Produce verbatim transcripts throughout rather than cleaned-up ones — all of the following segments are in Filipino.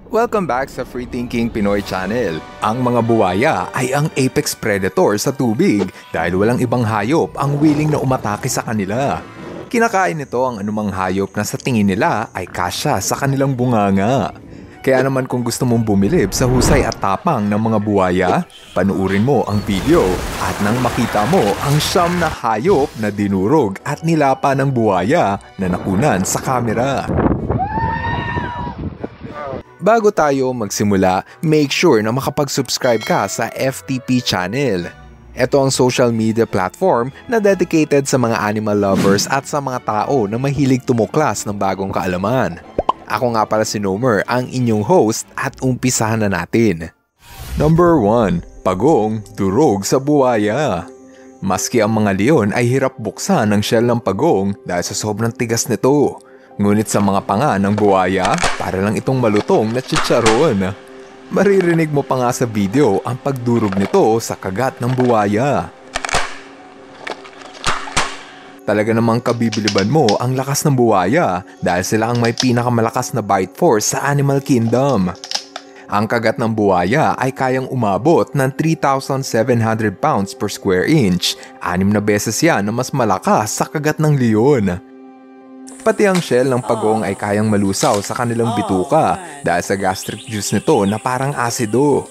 Welcome back sa Free Thinking Pinoy Channel. Ang mga buwaya ay ang apex predator sa tubig dahil walang ibang hayop ang willing na umatake sa kanila. Kinakain nito ang anumang hayop na sa tingin nila ay kasya sa kanilang bunganga. Kaya naman kung gusto mong bumilib sa husay at tapang ng mga buwaya, panuurin mo ang video at nang makita mo ang siyam na hayop na dinurog at nilapa ng buwaya na nakunan sa kamera. Bago tayo magsimula, make sure na makapag-subscribe ka sa F T P channel. Ito ang social media platform na dedicated sa mga animal lovers at sa mga tao na mahilig tumuklas ng bagong kaalaman. Ako nga pala si Nomer, ang inyong host at umpisahan na natin. Number one. Pagong durog sa buwaya. Maski ang mga leon ay hirap buksan ang shell ng pagong dahil sa sobrang tigas nito. Ngunit sa mga panga ng buwaya, para lang itong malutong na chicharon. Maririnig mo pa nga sa video ang pagdurog nito sa kagat ng buwaya. Talaga namang kabibiliban mo ang lakas ng buwaya dahil sila ang may pinakamalakas na bite force sa animal kingdom. Ang kagat ng buwaya ay kayang umabot ng three thousand seven hundred pounds per square inch, anim na beses yan na mas malakas sa kagat ng leon. Pati ang shell ng pagong ay kayang malusaw sa kanilang bituka dahil sa gastric juice nito na parang asido.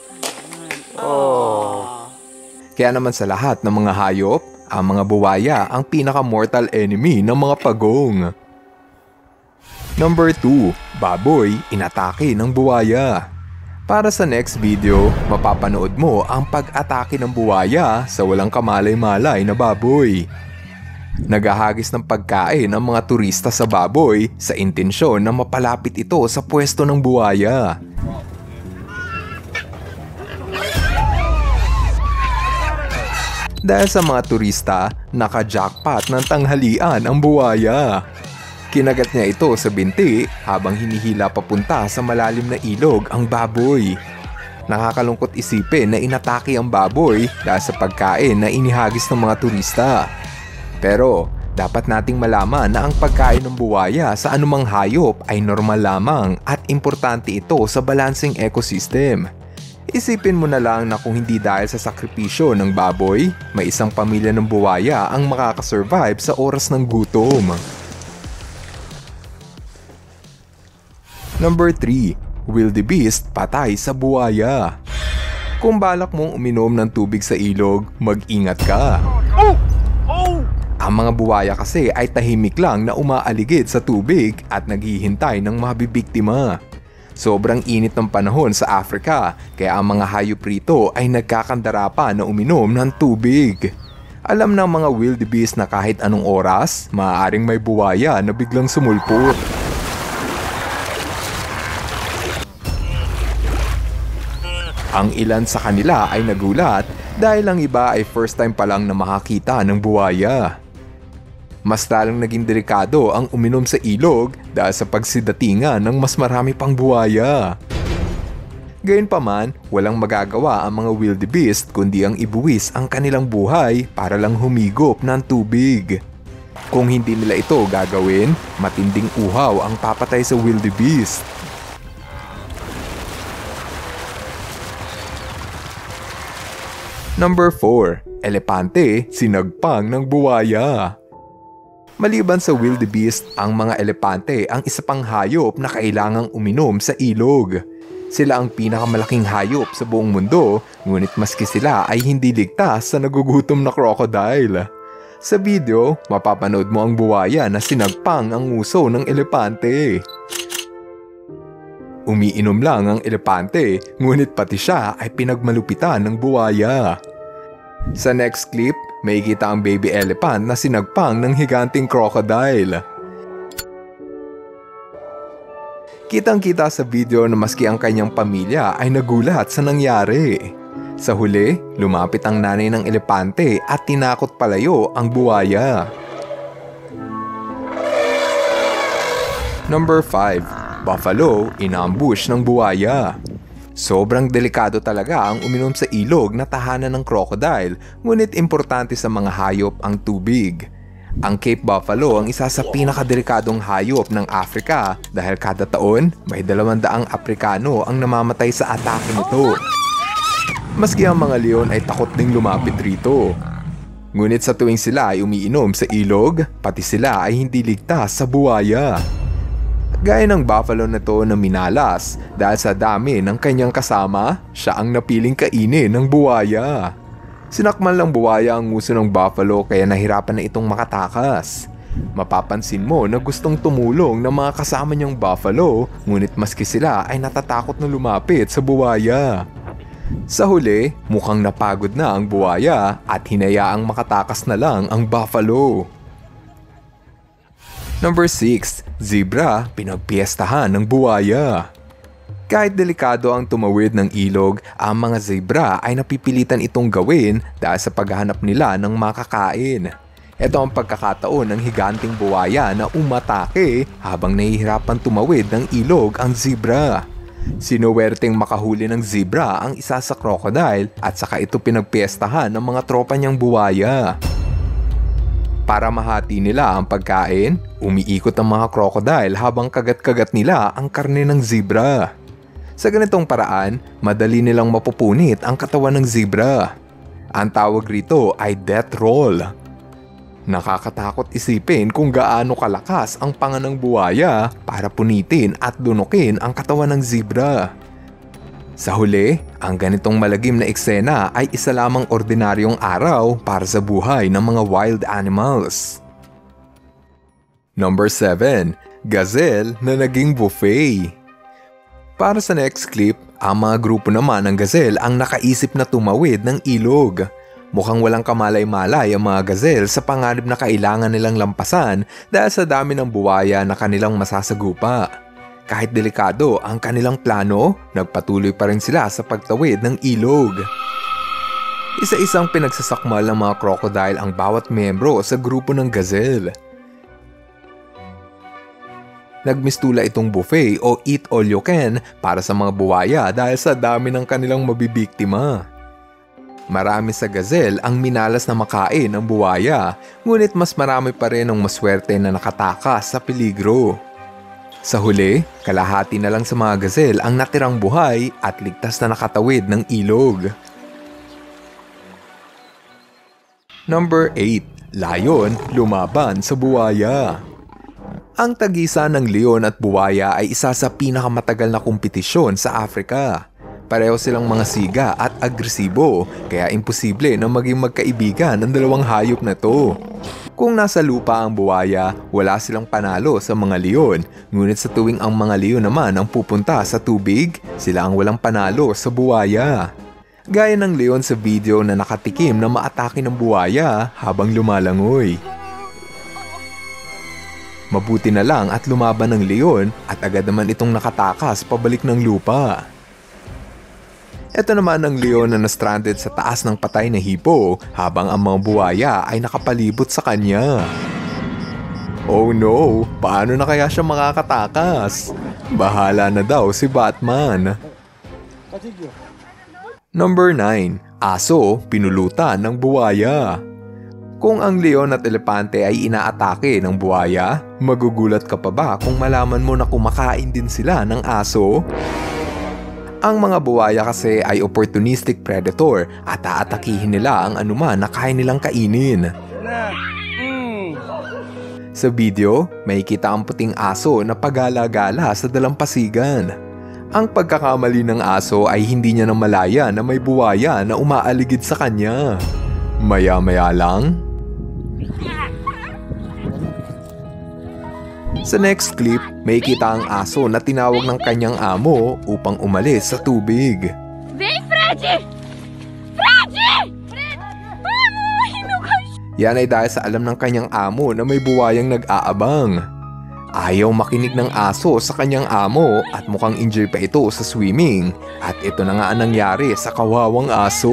Oh. Kaya naman sa lahat ng mga hayop, ang mga buwaya ang pinaka-mortal enemy ng mga pagong. Number two. Baboy inatake ng buwaya. Para sa next video, mapapanood mo ang pag-atake ng buwaya sa walang kamalay-malay na baboy. Naghahagis ng pagkain ang mga turista sa baboy sa intensyon na mapalapit ito sa pwesto ng buwaya. Dahil sa mga turista, naka-jackpot ng tanghalian ang buwaya. Kinagat niya ito sa binti habang hinihila papunta sa malalim na ilog ang baboy. Nakakalungkot isipin na inatake ang baboy dahil sa pagkain na inihagis ng mga turista. Pero dapat nating malaman na ang pagkain ng buwaya sa anumang hayop ay normal lamang at importante ito sa balancing ecosystem. Isipin mo na lang na kung hindi dahil sa sakripisyo ng baboy, may isang pamilya ng buwaya ang makakasurvive sa oras ng gutom. Number three. Wildebeest patay sa buwaya. Kung balak mong uminom ng tubig sa ilog, mag-ingat ka. Oh! Oh! Ang mga buwaya kasi ay tahimik lang na umaaligid sa tubig at naghihintay ng mabibiktima. Sobrang init ng panahon sa Africa kaya ang mga hayop rito ay nagkakandara pa na uminom ng tubig. Alam ng mga wildebeest na kahit anong oras, maaaring may buwaya na biglang sumulpot. Ang ilan sa kanila ay nagulat dahil ang iba ay first time pa lang na makakita ng buwaya. Mas lalong naging delikado ang uminom sa ilog dahil sa pagsidatingan ng mas marami pang buwaya. Gayunpaman, walang magagawa ang mga wildebeest kundi ang ibuwis ang kanilang buhay para lang humigop ng tubig. Kung hindi nila ito gagawin, matinding uhaw ang papatay sa wildebeest. Number four. Elepante sinagpang ng buwaya. Maliban sa wildebeest, ang mga elepante ang isa pang hayop na kailangang uminom sa ilog. Sila ang pinakamalaking hayop sa buong mundo, ngunit maski sila ay hindi ligtas sa nagugutom na crocodile. Sa video, mapapanood mo ang buwaya na sinagpang ang nguso ng elepante. Umiinom lang ang elepante, ngunit pati siya ay pinagmalupitan ng buwaya. Sa next clip, may kita ang baby elephant na sinagpang ng higanting crocodile. Kitang-kita sa video na maski ang kanyang pamilya ay nagulat sa nangyari. Sa huli, lumapit ang nanay ng elepante at tinakot palayo ang buwaya. Number five. Buffalo inambush ng buwaya. Sobrang delikado talaga ang uminom sa ilog na tahanan ng crocodile, ngunit importante sa mga hayop ang tubig. Ang Cape Buffalo ang isa sa pinakadelikadong hayop ng Africa dahil kada taon may dalawandaang Aprikano ang namamatay sa atake nito. Maski ang mga leon ay takot ding lumapit rito. Ngunit sa tuwing sila ay umiinom sa ilog, pati sila ay hindi ligtas sa buwaya. Gaya ng buffalo na to na minalas dahil sa dami ng kanyang kasama, siya ang napiling kainin ng buwaya. Sinakmal ng buwaya ang nguso ng buffalo kaya nahirapan na itong makatakas. Mapapansin mo na gustong tumulong ng mga kasama niyang buffalo, ngunit maski sila ay natatakot na lumapit sa buwaya. Sa huli, mukhang napagod na ang buwaya at hinayaang makatakas na lang ang buffalo. Number six. Zebra, pinagpiestahan ng buwaya. Kahit delikado ang tumawid ng ilog, ang mga zebra ay napipilitan itong gawin dahil sa paghahanap nila ng makakain. Ito ang pagkakataon ng higanting buwaya na umatake habang nahihirapan tumawid ng ilog ang zebra. Sinuwerteng makahuli ng zebra ang isa sa crocodile at saka ito pinagpiestahan ng mga tropa niyang buwaya. Para mahati nila ang pagkain, umiikot ang mga crocodile habang kagat-kagat nila ang karne ng zebra. Sa ganitong paraan, madali nilang mapupunit ang katawan ng zebra. Ang tawag rito ay death roll. Nakakatakot isipin kung gaano kalakas ang panga ng buwaya para punitin at dunukin ang katawan ng zebra. Sa huli, ang ganitong malagim na eksena ay isa lamang ordinaryong araw para sa buhay ng mga wild animals. Number seven. Gazelle na naging buffet. Para sa next clip, ang mga grupo naman ng gazelle ang nakaisip na tumawid ng ilog. Mukhang walang kamalay-malay ang mga gazelle sa panganib na kailangan nilang lampasan dahil sa dami ng buwaya na kanilang masasagupa. Kahit delikado ang kanilang plano, nagpatuloy pa rin sila sa pagtawid ng ilog. Isa-isang pinagsasakmal ng mga crocodile ang bawat miyembro sa grupo ng gazelle. Nagmistula itong buffet o eat all you can para sa mga buwaya dahil sa dami ng kanilang mabibiktima. Marami sa gazelle ang minalas na makain ng buwaya, ngunit mas marami pa rin ang maswerte na nakatakas sa peligro. Sa huli, kalahati na lang sa mga gazelle ang natirang buhay at ligtas na nakatawid ng ilog. Number eight. Lion lumaban sa buwaya. Ang tagisan ng leon at buwaya ay isa sa pinakamatagal na kompetisyon sa Africa. Pareho silang mga siga at agresibo, kaya imposible na maging magkaibigan ang dalawang hayop na to. Kung nasa lupa ang buwaya, wala silang panalo sa mga leon, ngunit sa tuwing ang mga leon naman ang pupunta sa tubig, sila ang walang panalo sa buwaya. Gaya ng leon sa video na nakatikim na maatake ng buwaya habang lumalangoy. Mabuti na lang at lumaban ng leon at agad naman itong nakatakas pabalik ng lupa. Ito naman ang leon na na-stranded sa taas ng patay na hipo habang ang mga buwaya ay nakapalibot sa kanya. Oh no, paano na kaya siya makakatakas? Bahala na daw si Batman. Number nine. Aso, pinulutan ng buwaya. Kung ang leon at elepante ay inaatake ng buwaya, magugulat ka pa ba kung malaman mo na kumakain din sila ng aso? Ang mga buwaya kasi ay opportunistic predator at aatakihin nila ang anuman na kaya nilang kainin. Sa video, may kita ang puting aso na pagala-gala sa dalampasigan. Ang pagkakamali ng aso ay hindi niya namalaya na may buwaya na umaaligid sa kanya. Maya-maya lang, sa next clip, may kita ang aso na tinawag ng kanyang amo upang umalis sa tubig. Vem, Fred! Fred! Yan ay dahil sa alam ng kanyang amo na may buwayang nag-aabang. Ayaw makinig ng aso sa kanyang amo at mukhang injured pa ito sa swimming. At ito na nga ang nangyari sa kawawang aso.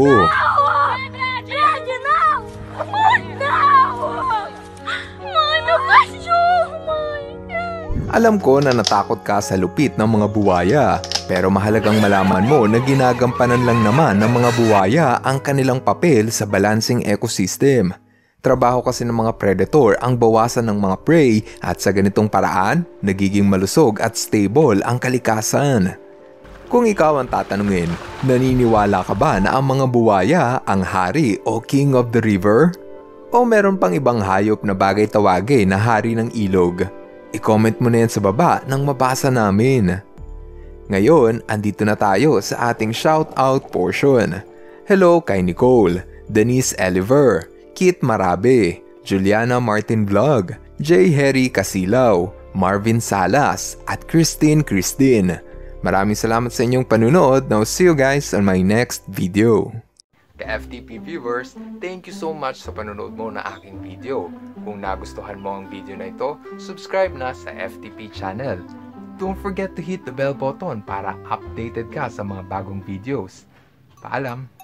Alam ko na natakot ka sa lupit ng mga buwaya, pero mahalagang malaman mo na ginagampanan lang naman ng mga buwaya ang kanilang papel sa balancing ecosystem. Trabaho kasi ng mga predator ang bawasan ng mga prey at sa ganitong paraan, nagiging malusog at stable ang kalikasan. Kung ikaw ang tatanungin, naniniwala ka ba na ang mga buwaya ang hari o king of the river? O meron pang ibang hayop na bagay tawagin na hari ng ilog? I-comment mo na yan sa baba nang mabasa namin. Ngayon, andito na tayo sa ating shoutout portion. Hello kay Nicole, Denise Eliver, Kit Marabe, Juliana Martin Vlog, J. Harry Casilaw, Marvin Salas, at Christine Christine. Maraming salamat sa inyong panunood. Now see you guys on my next video. Ka-F T P viewers, thank you so much sa panonood mo na aking video. Kung nagustuhan mo ang video na ito, subscribe na sa F T P channel. Don't forget to hit the bell button para updated ka sa mga bagong videos. Paalam!